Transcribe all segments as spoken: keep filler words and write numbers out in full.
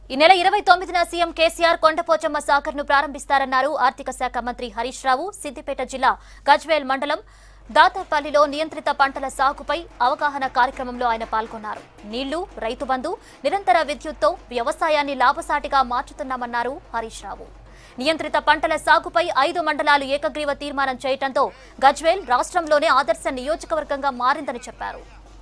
ఈ నెల ఇరవై తొమ్మిదిన సీఎం కేసీఆర్ కొండపోచమ్మ సాగర్ ను ప్రారంభిస్తారన్నారు ఆర్థిక శాఖ మంత్రి హరీష్ రావు. సిద్దిపేట జిల్లా గజ్వేల్ మండలం దాతపల్లిలో నియంత్రిత పంటల సాగుపై అవగాహన కార్యక్రమంలో ఆయన పాల్గొన్నారు. నీళ్లు, రైతు బంధు, నిరంతర విద్యుత్తో వ్యవసాయాన్ని లాభసాటిగా మార్చుతున్నామన్నారు హరీష్ రావు. నియంత్రిత పంటల సాగుపై ఐదు మండలాలు ఏకగ్రీవ తీర్మానం చేయడంతో గజ్వేల్ రాష్ట్రంలోనే ఆదర్శ నియోజకవర్గంగా మారిందని చెప్పారు.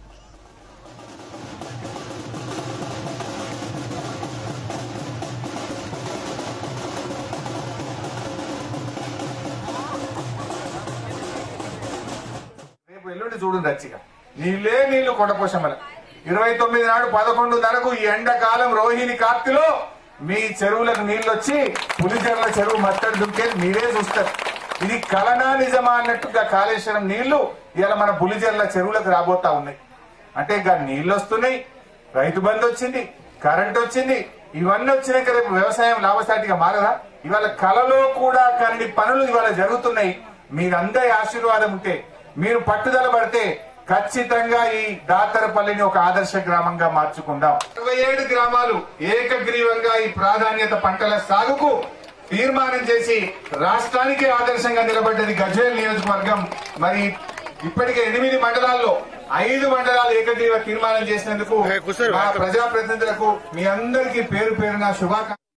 ఎల్లుండి చూడండి రచ్చిగా నీళ్ళే నీళ్లు కొండపోషమ్మల ఇరవై తొమ్మిది నాడు పదకొండున్నరకు ఈ ఎండాకాలం రోహిణి కార్తిలో మీ చెరువులకు నీళ్లు వచ్చి పులిచెర్ల చెరువు మత్తడి దుంకేది మీరే చూస్తారు. ఇది కలనా నిజమా అన్నట్టుగా కాళేశ్వరం నీళ్లు ఇలా మన పులిచెర్ల చెరువులకు రాబోతా ఉన్నాయి. అంటే ఇక నీళ్లు వస్తున్నాయి, రైతు బంధు వచ్చింది, కరెంట్ వచ్చింది, ఇవన్నీ వచ్చినాక రేపు వ్యవసాయం లాభసాటిగా మారదా? ఇవాళ కలలో కూడా కొన్ని పనులు ఇవాళ జరుగుతున్నాయి. మీరందరి ఆశీర్వాదం ఉంటే, మీరు పట్టుదల పడితే ఖచ్చితంగా ఈ దాతరపల్లిని ఒక ఆదర్శ గ్రామంగా మార్చుకుందాం. ఇరవై ఏడు గ్రామాలు ఏకగ్రీవంగా ఈ ప్రాధాన్యత పంటల సాగుకు తీర్మానం చేసి రాష్ట్రానికి ఆదర్శంగా నిలబడ్డది గజ్వేల్ నియోజకవర్గం. మరి ఇప్పటికే ఎనిమిది మండలాల్లో ఐదు మండలాలు ఏకగ్రీవ తీర్మానం చేసినందుకు మా ప్రజాప్రతినిధులకు మీ అందరికీ పేరు పేరున శుభాకాంక్షలు.